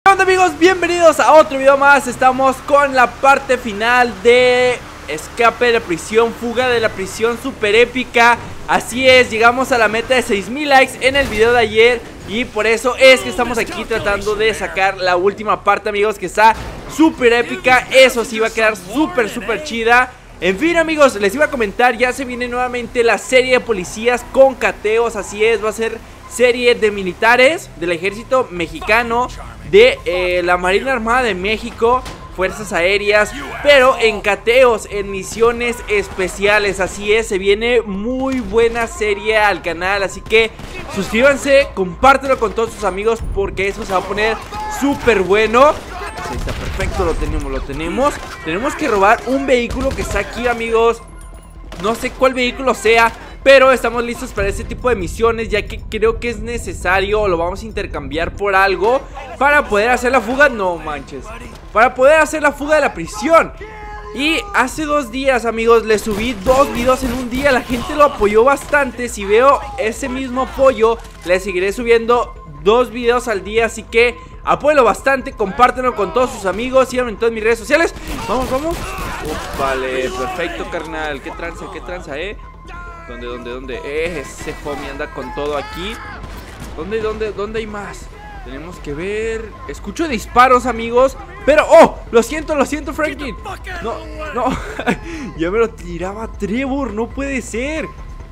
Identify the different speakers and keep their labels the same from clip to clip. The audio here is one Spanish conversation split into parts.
Speaker 1: Hola amigos, bienvenidos a otro video más. Estamos con la parte final de escape de la prisión, fuga de la prisión super épica. Así es, llegamos a la meta de 6000 likes en el video de ayer y por eso es que estamos aquí tratando de sacar la última parte, amigos, que está súper épica. Eso sí va a quedar súper chida. En fin, amigos, les iba a comentar, ya se viene nuevamente la serie de policías con cateos. Así es, va a ser serie de militares del ejército mexicano, de la Marina Armada de México, fuerzas aéreas, pero en cateos, en misiones especiales. Así es, se viene muy buena serie al canal, así que suscríbanse, compártelo con todos sus amigos porque eso se va a poner súper bueno. Ahí está, perfecto, lo tenemos. Tenemos que robar un vehículo que está aquí, amigos. No sé cuál vehículo sea, pero estamos listos para este tipo de misiones, ya que creo que es necesario, o lo vamos a intercambiar por algo para poder hacer la fuga. No manches, para poder hacer la fuga de la prisión. Y hace 2 días, amigos, le subí 2 videos en un día. La gente lo apoyó bastante. Si veo ese mismo apoyo, le seguiré subiendo 2 videos al día. Así que apóyalo bastante, compártenlo con todos sus amigos, síganme en todas mis redes sociales. Vamos. Vale, perfecto, carnal. Qué tranza, ¿Dónde? Ese homie anda con todo aquí. ¿Dónde hay más? Tenemos que ver. Escucho disparos, amigos. Pero, ¡oh! Lo siento, Franklin. No. Ya me lo tiraba Trevor. No puede ser.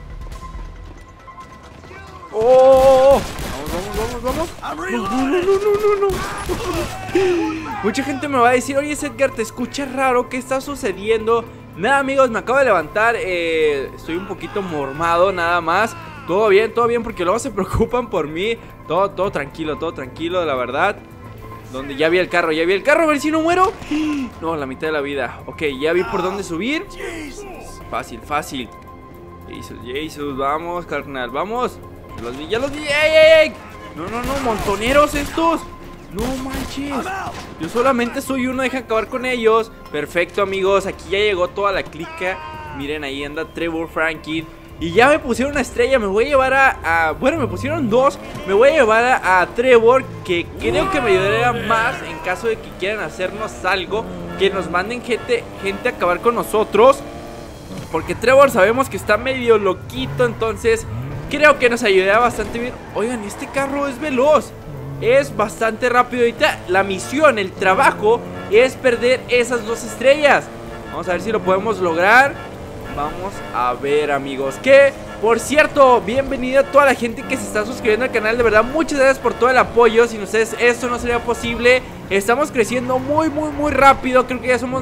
Speaker 1: ¡Oh! Vamos. No. Mucha gente me va a decir: oye, Edgar, te escuchas raro. ¿Qué está sucediendo? Nada, amigos, me acabo de levantar. Estoy un poquito mormado, nada más. Todo bien, porque luego se preocupan por mí. Todo tranquilo, la verdad. ¿Dónde? Ya vi el carro, a ver si no muero. No, la mitad de la vida. Ok, ya vi por dónde subir. Fácil. Jesus, vamos, carnal, vamos. Ya los vi. ¡Ey! No, montoneros estos. No manches, yo solamente soy uno, deja acabar con ellos. Perfecto, amigos, aquí ya llegó toda la clica. Miren, ahí anda Trevor, Franklin. Y ya me pusieron una estrella, me voy a llevar bueno, me pusieron 2. Me voy a llevar a Trevor, que creo que me ayudaría más en caso de que quieran hacernos algo. Que nos manden gente a acabar con nosotros, porque Trevor sabemos que está medio loquito. Entonces creo que nos ayudaría bastante bien. Oigan, este carro es veloz, es bastante rápido. Ahorita la misión, el trabajo es perder esas 2 estrellas. Vamos a ver si lo podemos lograr. Vamos a ver, amigos. Que, por cierto, bienvenida a toda la gente que se está suscribiendo al canal. De verdad, muchas gracias por todo el apoyo. Sin ustedes esto no sería posible. Estamos creciendo muy rápido. Creo que ya somos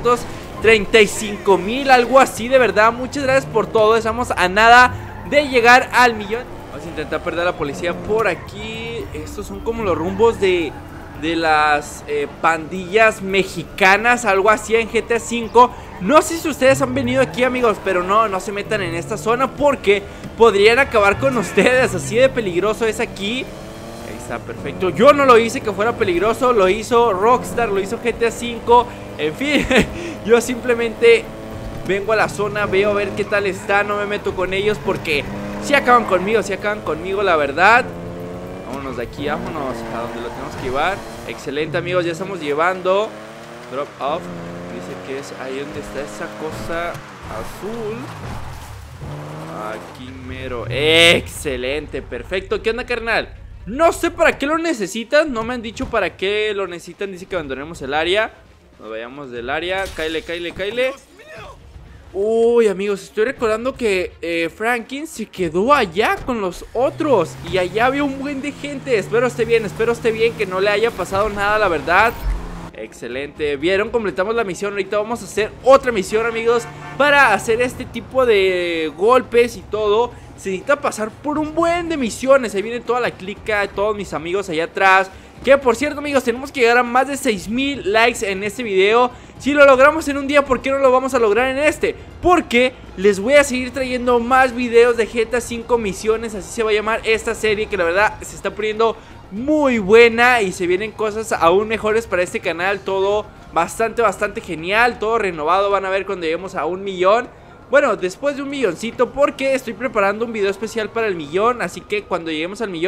Speaker 1: 935,000, algo así. De verdad, muchas gracias por todo. Estamos a nada de llegar al millón. Vamos a intentar perder a la policía por aquí. Estos son como los rumbos de las pandillas mexicanas, algo así en GTA V. No sé si ustedes han venido aquí, amigos, pero no se metan en esta zona porque podrían acabar con ustedes. Así de peligroso es aquí. Ahí está, perfecto. Yo no lo hice que fuera peligroso, lo hizo Rockstar, lo hizo GTA V. En fin, yo simplemente vengo a la zona, veo a ver qué tal está. No me meto con ellos porque si acaban conmigo, la verdad. Vámonos de aquí, vámonos a donde lo tenemos que llevar. Excelente, amigos, ya estamos llevando. Drop off. Dice que es ahí donde está esa cosa azul. Aquí mero. Excelente, perfecto. ¿Qué onda, carnal? No sé para qué lo necesitan. No me han dicho para qué lo necesitan. Dice que abandonemos el área. Nos vayamos del área. Cáele. Uy, amigos, estoy recordando que Franklin se quedó allá con los otros y allá había un buen de gente. Espero esté bien, que no le haya pasado nada, la verdad. Excelente, vieron, completamos la misión. Ahorita vamos a hacer otra misión, amigos. Para hacer este tipo de golpes y todo se necesita pasar por un buen de misiones. Ahí viene toda la clica, todos mis amigos allá atrás. Que por cierto, amigos, tenemos que llegar a más de 6000 likes en este video. Si lo logramos en un día, ¿por qué no lo vamos a lograr en este? Porque les voy a seguir trayendo más videos de GTA V misiones. Así se va a llamar esta serie, que la verdad se está poniendo muy buena y se vienen cosas aún mejores para este canal. Todo bastante genial, todo renovado. Van a ver cuando lleguemos a 1 millón. Bueno, después de 1 milloncito, porque estoy preparando un video especial para el millón. Así que cuando lleguemos al millón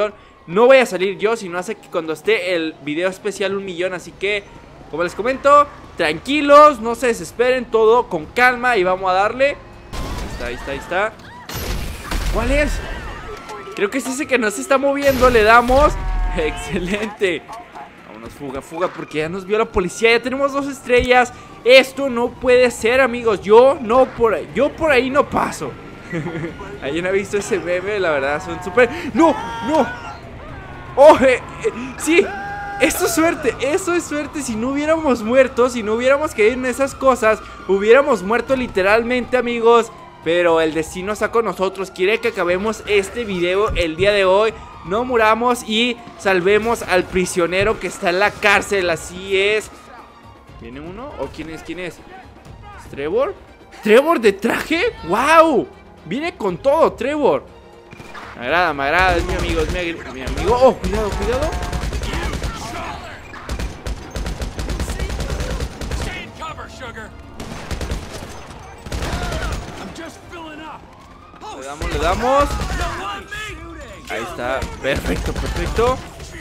Speaker 1: no voy a salir yo, sino hace que cuando esté el video especial 1.000.000. Así que, como les comento, tranquilos, no se desesperen, todo con calma y vamos a darle. Ahí está. ¿Cuál es? Creo que es ese que no se está moviendo, le damos. Excelente. Vámonos, fuga, porque ya nos vio la policía. Ya tenemos 2 estrellas. Esto no puede ser, amigos. Yo por ahí no paso. ¿Alguien ha visto ese meme? La verdad, son súper... ¡No! ¡Oh! Sí, eso es suerte. Si no hubiéramos muerto, si no hubiéramos caído en esas cosas, hubiéramos muerto literalmente, amigos. Pero el destino está con nosotros. Quiere que acabemos este video el día de hoy. No muramos y salvemos al prisionero que está en la cárcel. Así es. ¿Viene uno? ¿O quién es? ¿Es Trevor? ¿Trevor de traje? ¡Wow! Viene con todo, Trevor. Me agrada, es mi amigo, mi amigo. Oh, cuidado. Le damos. Ahí está, perfecto.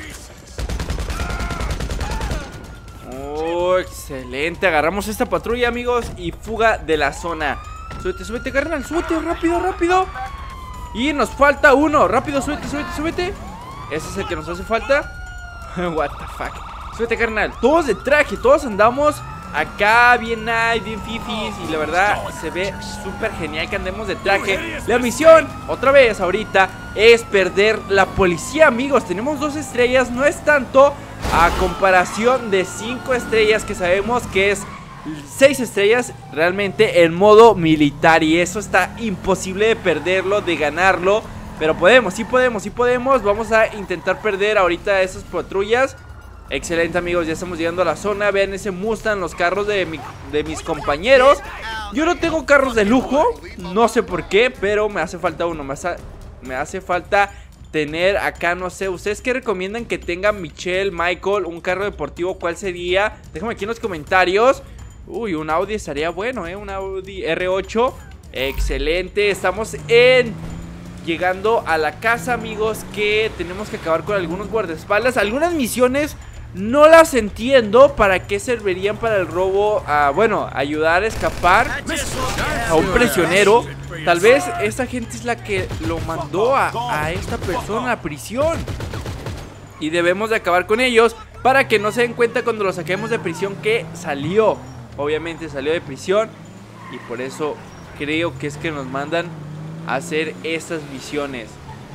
Speaker 1: Oh, excelente. Agarramos esta patrulla, amigos, y fuga de la zona. Súbete, carnal, súbete, rápido. Y nos falta uno, rápido, súbete. Ese es el que nos hace falta. What the fuck. Súbete, carnal. Todos de traje, todos andamos acá bien nice, bien fifis. Y la verdad se ve súper genial que andemos de traje. La misión, otra vez ahorita, es perder la policía, amigos. Tenemos 2 estrellas, no es tanto a comparación de 5 estrellas, que sabemos que es 6 estrellas realmente en modo militar. Y eso está imposible de perderlo, de ganarlo. Pero podemos, sí podemos. Vamos a intentar perder ahorita esas patrullas. Excelente, amigos, ya estamos llegando a la zona. Vean ese Mustang, los carros de mis compañeros. Yo no tengo carros de lujo, no sé por qué, pero me hace falta uno. Me hace falta tener acá, no sé, ¿ustedes qué recomiendan que tenga Michelle, Michael, un carro deportivo? ¿Cuál sería? Déjame aquí en los comentarios. Uy, un Audi estaría bueno, un Audi R8. Excelente, estamos llegando a la casa, amigos, que tenemos que acabar con algunos guardaespaldas. Algunas misiones no las entiendo para qué servirían para el robo. Bueno, ayudar a escapar a un prisionero. Tal vez esta gente es la que lo mandó a esta persona a prisión. Y debemos de acabar con ellos para que no se den cuenta cuando lo saquemos de prisión que salió. Obviamente salió de prisión. Y por eso creo que es que nos mandan a hacer estas misiones.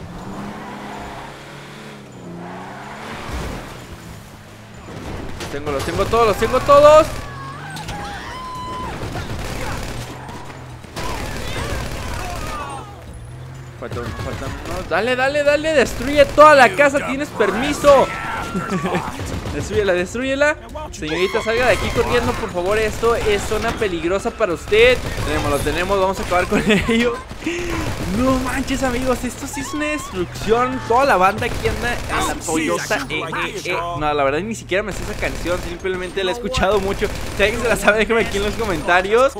Speaker 1: Los tengo todos. Falta uno. Dale, destruye toda la casa, tienes permiso. Destrúyela. Señorita, salga de aquí corriendo, por favor. Esto es zona peligrosa para usted. Lo tenemos, vamos a acabar con ello. No manches, amigos, esto sí es una destrucción. Toda la banda aquí anda en la Toyota. No, la verdad ni siquiera me sé esa canción, simplemente la he escuchado mucho. Si alguien se la sabe, déjame aquí en los comentarios.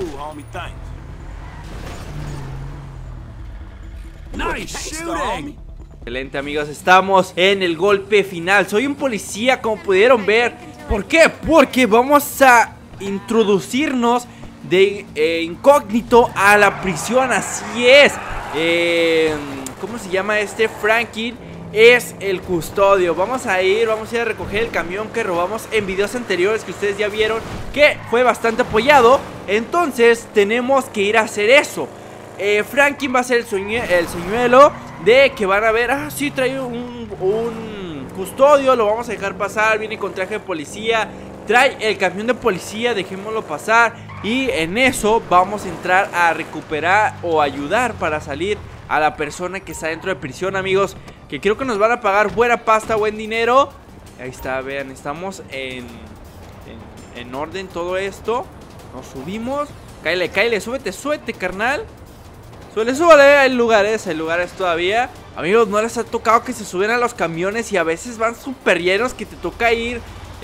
Speaker 1: Excelente, amigos, estamos en el golpe final. Soy un policía, como pudieron ver. ¿Por qué? Porque vamos a introducirnos de incógnito a la prisión. Así es. ¿Cómo se llama este? Franklin es el custodio. Vamos a ir a recoger el camión que robamos en videos anteriores, que ustedes ya vieron que fue bastante apoyado. Entonces tenemos que ir a hacer eso. Franklin va a ser el señuelo de que van a ver. Ah, sí, trae un custodio, lo vamos a dejar pasar. Viene con traje de policía, trae el camión de policía, dejémoslo pasar. Y en eso vamos a entrar a recuperar o ayudar para salir a la persona que está dentro de prisión, amigos, que creo que nos van a pagar buena pasta, buen dinero. Ahí está, vean, estamos en orden todo esto. Nos subimos. Cáele, súbete, carnal. Súbele, el lugar es todavía. Amigos, no les ha tocado que se suben a los camiones y a veces van súper llenos, que te toca ir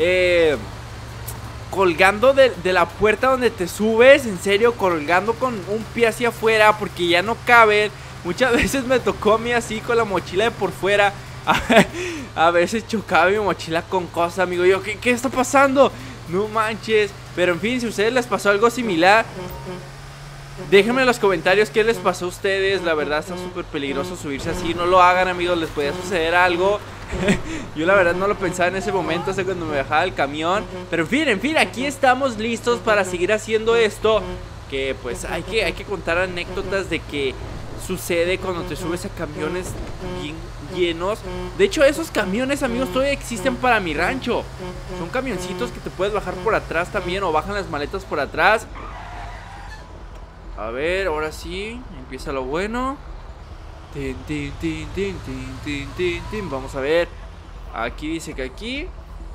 Speaker 1: colgando de la puerta donde te subes. En serio, colgando con un pie hacia afuera porque ya no caben. Muchas veces me tocó a mí así con la mochila de por fuera. A ver, se chocaba mi mochila con cosas, amigo. Yo, ¿qué está pasando? No manches. Pero en fin, si a ustedes les pasó algo similar, déjenme en los comentarios qué les pasó a ustedes. La verdad está súper peligroso subirse así. No lo hagan, amigos, les podía suceder algo. Yo la verdad no lo pensaba en ese momento, hasta cuando me bajaba del camión. Pero en fin, aquí estamos listos para seguir haciendo esto. Que pues hay que contar anécdotas de que sucede cuando te subes a camiones bien llenos. De hecho, esos camiones, amigos, todavía existen para mi rancho. Son camioncitos que te puedes bajar por atrás también, o bajan las maletas por atrás. A ver, ahora sí, empieza lo bueno. Vamos a ver. Aquí dice que aquí.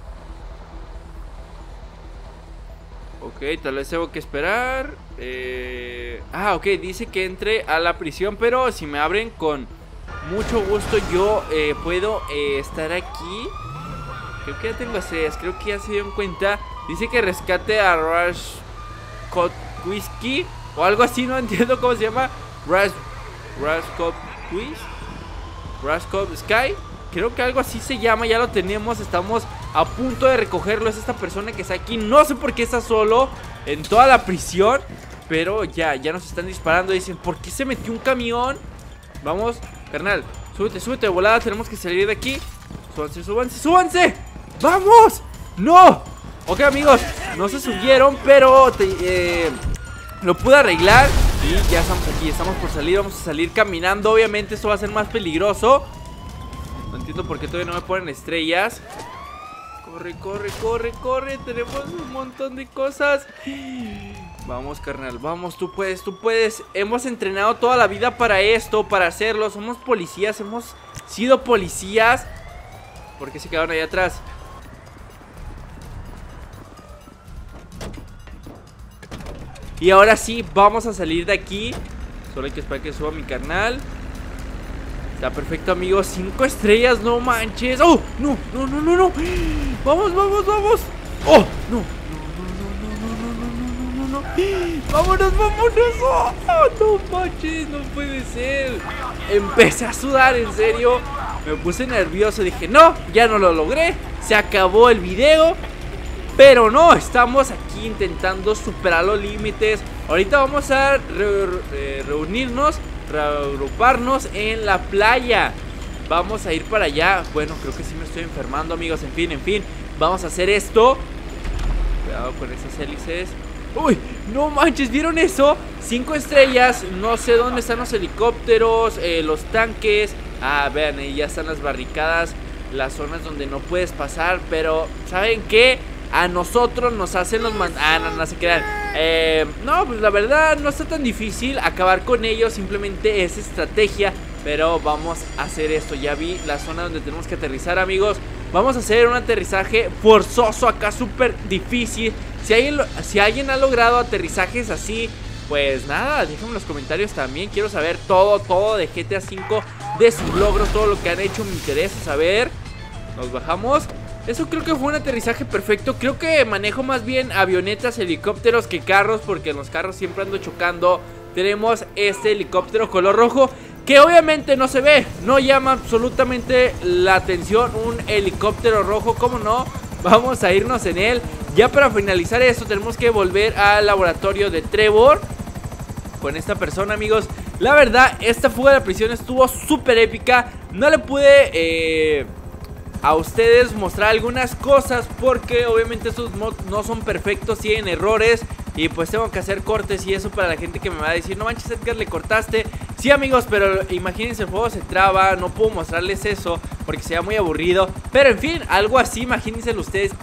Speaker 1: Ok, tal vez tengo que esperar. Ok, dice que entre a la prisión, pero si me abren con mucho gusto yo puedo estar aquí. Creo que ya tengo estrellas, creo que ya se dieron cuenta. Dice que rescate a Rush Whiskey o algo así, no entiendo cómo se llama. Rascop Sky. Creo que algo así se llama, ya lo tenemos, estamos a punto de recogerlo. Es esta persona que está aquí, no sé por qué está solo en toda la prisión, pero ya nos están disparando. Dicen, ¿por qué se metió un camión? Vamos, carnal, súbete de volada, tenemos que salir de aquí. Súbanse, ¡vamos! ¡No! Ok, amigos, no se subieron, pero lo pude arreglar. Y ya estamos aquí, estamos por salir, vamos a salir caminando. Obviamente esto va a ser más peligroso. No entiendo por qué todavía no me ponen estrellas. Corre. Tenemos un montón de cosas. Vamos, carnal, vamos, tú puedes. Hemos entrenado toda la vida para esto, para hacerlo. Somos policías, hemos sido policías. ¿Por qué se quedaron ahí atrás? Y ahora sí, vamos a salir de aquí. Solo hay que esperar que suba mi carnal. Está perfecto, amigos, 5 estrellas, no manches. ¡Oh! No. Vamos. ¡Oh! No. Vámonos. ¡Oh! No manches, no puede ser. Empecé a sudar, en serio. Me puse nervioso, dije, no, ya no lo logré. Se acabó el video. Pero no, estamos aquí intentando superar los límites. Ahorita vamos a reunirnos, reagruparnos en la playa. Vamos a ir para allá. Bueno, creo que sí me estoy enfermando, amigos. En fin, vamos a hacer esto. Cuidado con esas hélices. Uy, no manches, ¿vieron eso? 5 estrellas, no sé dónde están los helicópteros, los tanques. Vean, ahí ya están las barricadas, las zonas donde no puedes pasar. Pero, ¿saben qué? A nosotros nos hacen los no se crean. No, pues la verdad no está tan difícil acabar con ellos. Simplemente es estrategia. Pero vamos a hacer esto. Ya vi la zona donde tenemos que aterrizar, amigos. Vamos a hacer un aterrizaje forzoso acá, súper difícil. Si alguien ha logrado aterrizajes así, pues nada, déjenme en los comentarios también. Quiero saber todo de GTA V, de sus logros, todo lo que han hecho. Me interesa saber. Nos bajamos. Eso creo que fue un aterrizaje perfecto. Creo que manejo más bien avionetas, helicópteros que carros, porque en los carros siempre ando chocando. Tenemos este helicóptero color rojo, que obviamente no se ve, no llama absolutamente la atención un helicóptero rojo, ¿cómo no? Vamos a irnos en él. Ya para finalizar esto tenemos que volver al laboratorio de Trevor con esta persona, amigos. La verdad, esta fuga de la prisión estuvo súper épica. No le pude a ustedes mostrar algunas cosas porque obviamente estos mods no son perfectos, tienen errores. Y pues tengo que hacer cortes y eso para la gente que me va a decir, no manches, Edgar, le cortaste. Sí, amigos, pero imagínense, el juego se traba, no puedo mostrarles eso porque sería muy aburrido. Pero en fin, algo así, imagínenselo ustedes.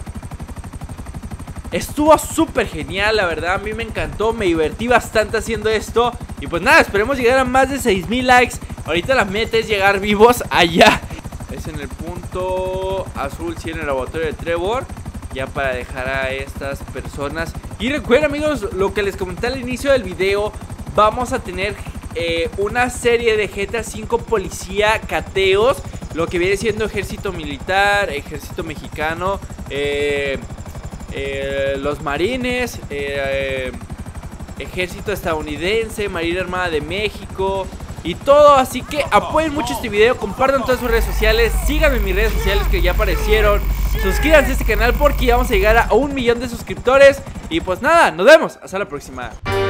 Speaker 1: Estuvo súper genial, la verdad, a mí me encantó, me divertí bastante haciendo esto. Y pues nada, esperemos llegar a más de 6000 likes. Ahorita la meta es llegar vivos allá. Es en el punto azul, sí, en el laboratorio de Trevor. Ya para dejar a estas personas. Y recuerden, amigos, lo que les comenté al inicio del video. Vamos a tener una serie de GTA V policía cateos. Lo que viene siendo ejército militar, ejército mexicano, los marines, ejército estadounidense, marina armada de México, y todo. Así que apoyen mucho este video, compartan todas sus redes sociales, síganme en mis redes sociales que ya aparecieron, suscríbanse a este canal porque ya vamos a llegar a 1 millón de suscriptores. Y pues nada, nos vemos, hasta la próxima.